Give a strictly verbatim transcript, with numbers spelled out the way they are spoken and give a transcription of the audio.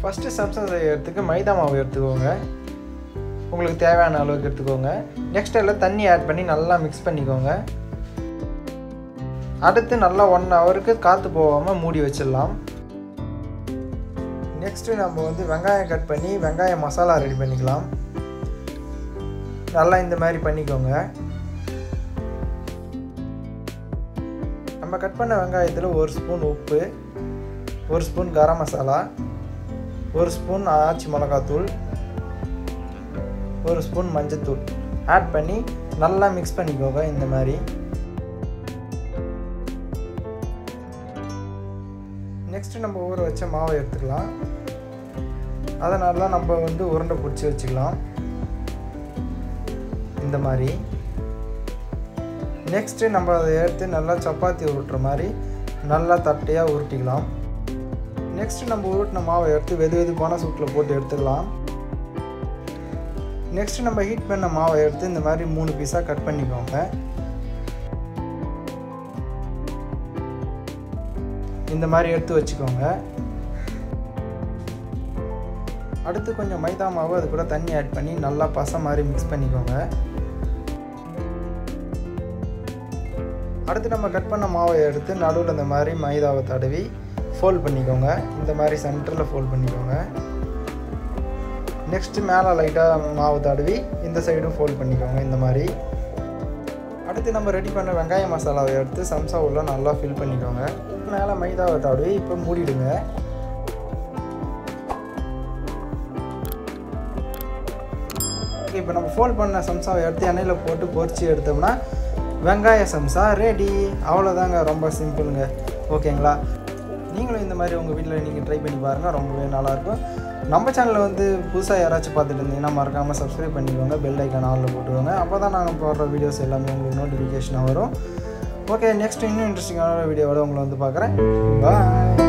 First சம்சா செய்யறதுக்கு மைதா மாவு எடுத்துக்கோங்க. உங்களுக்கு தேவையான அளவுக்கு எடுத்துக்கோங்க. நெக்ஸ்ட் அதில் தண்ணி ஆட் பண்ணி நல்லா மிக்ஸ் பண்ணிக்கோங்க. அடுத்து நல்லா ஒன் ஹவருக்கு காற்று போகாமல் மூடி வச்சிடலாம். நெக்ஸ்ட்டு நம்ம வந்து வெங்காயம் கட் பண்ணி வெங்காய மசாலா ரெடி பண்ணிக்கலாம். நல்லா இந்த மாதிரி பண்ணிக்கோங்க. நம்ம கட் பண்ண வெங்காயத்தில் ஒரு ஸ்பூன் உப்பு, ஒரு ஸ்பூன் கரம் மசாலா, ஒரு ஸ்பூன் ஆச்சி மிளகாத்தூள், ஒரு ஸ்பூன் மஞ்சத்தூள் ஆட் பண்ணி நல்லா மிக்ஸ் பண்ணிக்கோங்க. இந்த மாதிரி நெக்ஸ்ட்டு நம்ம ஊற வச்ச மாவை எடுத்துக்கலாம். அதை நல்லா நம்ம வந்து உருண்டை பிடிச்சி வச்சுக்கலாம் இந்த மாதிரி. நெக்ஸ்ட்டு நம்ம அதை எடுத்து நல்லா சப்பாத்தி உருட்டுற மாதிரி நல்லா தட்டையாக உருட்டிக்கலாம். நெக்ஸ்ட்டு நம்ம உருட்டின மாவை எடுத்து வெது வெதுப்பான சூட்டில் போட்டு எடுத்துக்கலாம். நெக்ஸ்ட்டு நம்ம ஹீட் பண்ண மாவை எடுத்து இந்த மாதிரி மூணு பீஸாக கட் பண்ணிக்கோங்க. இந்த மாதிரி எடுத்து வச்சுக்கோங்க. அடுத்து கொஞ்சம் மைதா மாவு அது கூட தண்ணி ஆட் பண்ணி நல்லா பசை மாதிரி மிக்ஸ் பண்ணிக்கோங்க. அடுத்து நம்ம கட் பண்ண மாவை எடுத்து நடுவில் இந்த மாதிரி மைதாவை தடவி ஃபோல்ட் பண்ணிக்கோங்க. இந்த மாதிரி சென்டரில் ஃபோல்ட் பண்ணிக்கோங்க. நெக்ஸ்ட்டு மேலே லைட்டாக மாவு தடவி இந்த சைடும் ஃபோல்ட் பண்ணிக்கோங்க இந்த மாதிரி. அடுத்து நம்ம ரெடி பண்ண வெங்காய மசாலாவை எடுத்து சம்சா உள்ள நல்லா ஃபில் பண்ணிக்கோங்க. மேலே மைதாவை தடவி இப்போ மூடிடுங்க. இப்போ நம்ம ஃபோல்ட் பண்ண சம்சாவை எடுத்து எண்ணெயில் போட்டு பொரிச்சு எடுத்தோம்னா வெங்காய சம்சா ரெடி. அவ்வளோதாங்க, ரொம்ப சிம்பிளுங்க. ஓகேங்களா? நீங்களும் இந்த மாதிரி உங்கள் வீட்டில் நீங்கள் ட்ரை பண்ணி பாருங்கள், ரொம்பவே நல்லாயிருக்கும். நம்ம சேனலில் வந்து புதுசாக யாராச்சும் பார்த்துட்டு இருந்தீங்கன்னா மறக்காமல் சப்ஸ்கிரைப் பண்ணிக்கோங்க, பெல் ஐக்கான் ஆலில் போட்டுக்கோங்க. அப்போ தான் நாங்கள் போடுற வீடியோஸ் எல்லாமே உங்களுக்கு நோட்டிஃபிகேஷனாக வரும். ஓகே, நெக்ஸ்ட் இன்னும் இன்ட்ரெஸ்டிங்கான வீடியோவோட உங்களை வந்து பார்க்குறேன். பாய்.